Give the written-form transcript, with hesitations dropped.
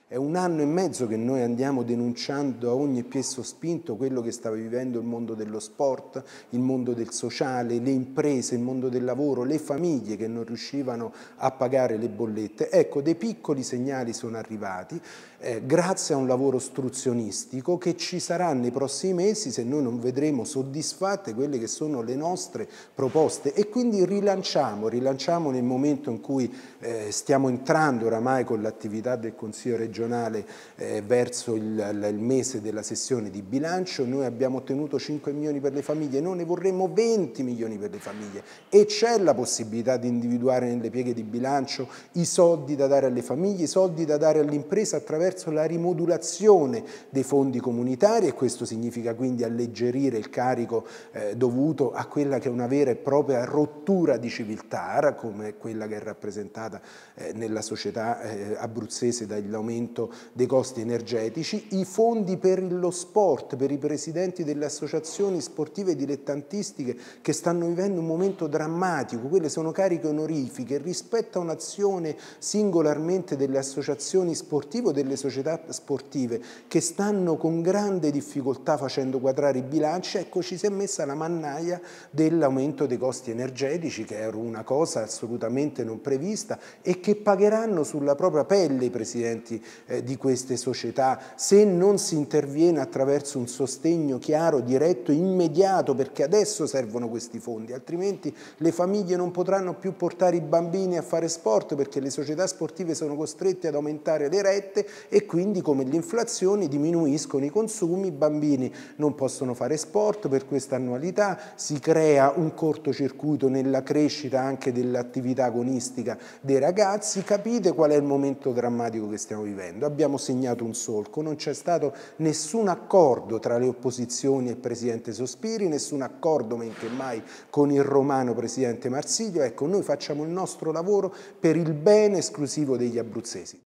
È 1 anno e mezzo che noi andiamo denunciando a ogni piè sospinto quello che stava vivendo il mondo dello sport, il mondo del sociale, le imprese, il mondo del lavoro, le famiglie che non riuscivano a pagare le bollette. Ecco, dei piccoli segnali sono arrivati grazie a un lavoro ostruzionistico che ci sarà nei prossimi mesi se noi non vedremo soddisfatte quelle che sono le nostre proposte, e quindi rilanciamo nel momento in cui stiamo entrando oramai con l'attività del Consiglio regionale verso il mese della sessione di bilancio. Noi abbiamo ottenuto 5 milioni per le famiglie, noi ne vorremmo 20 milioni per le famiglie, e c'è la possibilità di individuare nelle pieghe di bilancio i soldi da dare alle famiglie, i soldi da dare alle imprese attraverso la rimodulazione dei fondi comunitari, e questo significa quindi alleggerire il carico dovuto a quella che è una vera e propria rottura di civiltà, come quella che è rappresentata nella società abruzzese dall'aumento dei costi energetici, i fondi per lo sport, per i presidenti delle associazioni sportive dilettantistiche che stanno vivendo un momento drammatico. Quelle sono cariche onorifiche rispetto a un'azione singolarmente delle associazioni sportive o delle società sportive che stanno con grande difficoltà facendo quadrare i bilanci. Ecco, ci si è messa la mannaia dell'aumento dei costi energetici, che era una cosa assolutamente non prevista e che pagheranno sulla propria pelle i presidenti di queste società se non si interviene attraverso un sostegno chiaro, diretto, immediato, perché adesso servono questi fondi, altrimenti le famiglie non potranno più portare i bambini a fare sport, perché le società sportive sono costrette ad aumentare le rette e quindi, come l'inflazione, diminuiscono i consumi, i bambini non possono fare sport per questa annualità, si crea un cortocircuito nella crescita anche dell'attività agonistica dei ragazzi. Capite qual è il momento drammatico che stiamo vivendo? Abbiamo segnato un solco, non c'è stato nessun accordo tra le opposizioni e il Presidente Sospiri, nessun accordo men che mai con il romano Presidente Marsilio. Ecco, noi facciamo il nostro lavoro per il bene esclusivo degli abruzzesi.